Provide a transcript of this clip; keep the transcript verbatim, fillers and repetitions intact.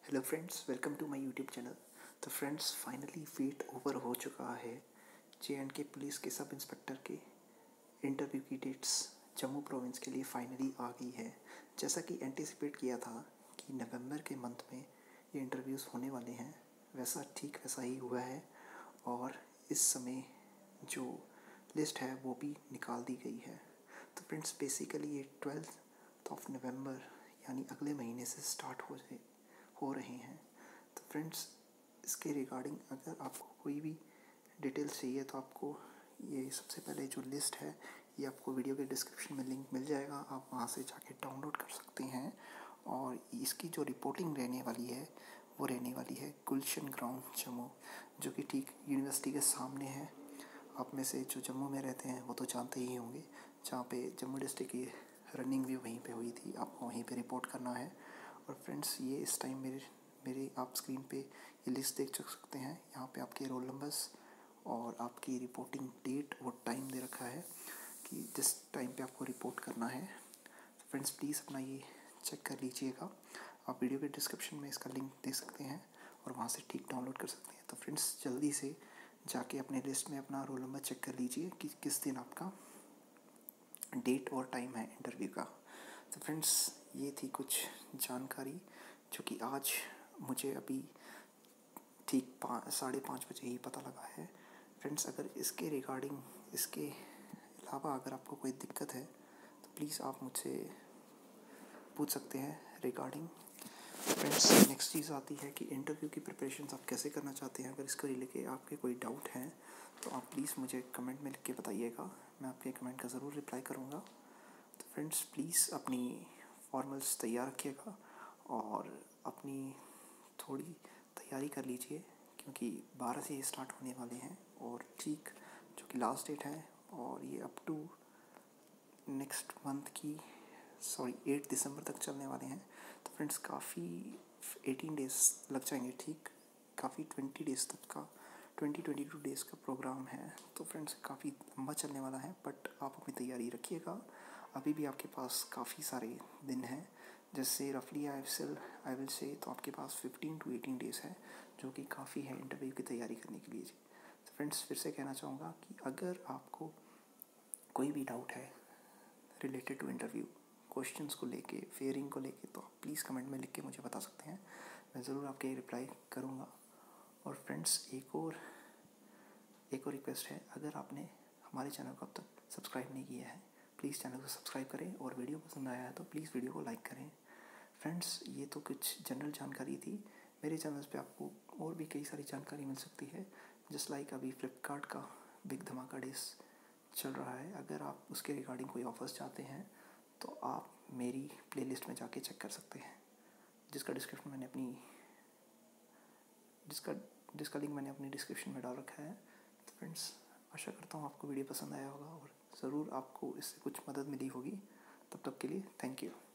Hello friends, welcome to my YouTube channel. तो friends, finally wait over हो चुका है। जे एंड के पुलिस के सब इंस्पेक्टर के इंटरव्यू की डेट्स जम्मू प्रोविंस के लिए फाइनली आ गई है। जैसा कि एंटिसिपेट किया था कि नवंबर के मंथ में ये इंटरव्यूज़ होने वाले हैं, वैसा ठीक वैसा ही हुआ है। और इस समय जो लिस्ट है वो भी निकाल दी गई है। तो फ्रेंड्स, बेसिकली ये ट्वेल्थ ऑफ नवंबर यानी अगले महीने से स्टार्ट हो जाए हो रहे हैं। तो फ्रेंड्स, इसके रिगार्डिंग अगर आपको कोई भी डिटेल्स चाहिए तो आपको ये सबसे पहले जो लिस्ट है ये आपको वीडियो के डिस्क्रिप्शन में लिंक मिल जाएगा। आप वहाँ से जाके डाउनलोड कर सकते हैं। और इसकी जो रिपोर्टिंग रहने वाली है वो रहने वाली है गुलशन ग्राउंड जम्मू, जो कि ठीक यूनिवर्सिटी के सामने है। आप में से जो जम्मू में रहते हैं वो तो जानते ही होंगे, जहाँ पे जम्मू डिस्ट्रिक्ट की रनिंग भी वहीं पे हुई थी। आपको वहीं पे रिपोर्ट करना है। और फ्रेंड्स, ये इस टाइम मेरे मेरे आप स्क्रीन पे ये लिस्ट देख सकते हैं। यहाँ पे आपके रोल नंबर्स और आपकी रिपोर्टिंग डेट और टाइम दे रखा है कि जिस टाइम पे आपको रिपोर्ट करना है। तो फ्रेंड्स, प्लीज़ अपना ये चेक कर लीजिएगा। आप वीडियो के डिस्क्रिप्शन में इसका लिंक दे सकते हैं और वहाँ से ठीक डाउनलोड कर सकते हैं। तो फ्रेंड्स, जल्दी से जाके अपने लिस्ट में अपना रोल नंबर चेक कर लीजिए कि किस दिन आपका डेट और टाइम है इंटरव्यू का। तो फ्रेंड्स, ये थी कुछ जानकारी जो कि आज मुझे अभी ठीक पाँच साढ़े पाँच बजे ही पता लगा है। फ्रेंड्स, अगर इसके रिगार्डिंग इसके अलावा अगर आपको कोई दिक्कत है तो प्लीज़ आप मुझसे पूछ सकते हैं रिगार्डिंग। फ्रेंड्स, नेक्स्ट चीज़ आती है कि इंटरव्यू की प्रिपरेशंस आप कैसे करना चाहते हैं। अगर इसको लेके आपके कोई डाउट हैं तो आप प्लीज़ मुझे कमेंट में लिख के बताइएगा। मैं आपके कमेंट का ज़रूर रिप्लाई करूँगा। तो फ्रेंड्स, प्लीज़ अपनी फॉर्मल्स तैयार रखिएगा और अपनी थोड़ी तैयारी कर लीजिए, क्योंकि बारह से स्टार्ट होने वाले हैं और ठीक जो कि लास्ट डेट है और ये अप टू नेक्स्ट मंथ की सॉरी एट दिसंबर तक चलने वाले हैं। तो फ्रेंड्स, काफ़ी एटीन डेज़ लग जाएंगे। ठीक काफ़ी ट्वेंटी डेज़ तक का ट्वेंटी ट्वेंटी टू डेज़ का प्रोग्राम है। तो फ्रेंड्स, काफ़ी लंबा चलने वाला है, बट आप अपनी तैयारी रखिएगा। अभी भी आपके पास काफ़ी सारे दिन हैं। जैसे रफली आई विल आई विल से तो आपके पास फिफ्टीन टू एटीन डेज़ है, जो कि काफ़ी है इंटरव्यू की तैयारी करने के लिए जी। तो फ्रेंड्स, फिर से कहना चाहूँगा कि अगर आपको कोई भी डाउट है रिलेटेड टू इंटरव्यू क्वेश्चंस को लेके, फेयरिंग को लेके, तो आप प्लीज़ कमेंट में लिख के मुझे बता सकते हैं। मैं ज़रूर आपके रिप्लाई करूँगा। और फ्रेंड्स, एक और एक और रिक्वेस्ट है, अगर आपने हमारे चैनल को अब तक सब्सक्राइब नहीं किया है प्लीज़ चैनल को सब्सक्राइब करें और वीडियो पसंद आया है तो प्लीज़ वीडियो को लाइक करें। फ्रेंड्स, ये तो कुछ जनरल जानकारी थी। मेरे चैनल पे आपको और भी कई सारी जानकारी मिल सकती है। जस्ट लाइक अभी फ्लिपकार्ट का बिग धमाका डेज चल रहा है। अगर आप उसके रिगार्डिंग कोई ऑफर्स चाहते हैं तो आप मेरी प्लेलिस्ट में जाके चेक कर सकते हैं, जिसका डिस्क्रिप्शन मैंने अपनी जिसका जिसका लिंक मैंने अपनी डिस्क्रिप्शन में डाल रखा है। तो फ्रेंड्स, आशा करता हूँ आपको वीडियो पसंद आया होगा और ज़रूर आपको इससे कुछ मदद मिली होगी। तब तक के लिए थैंक यू।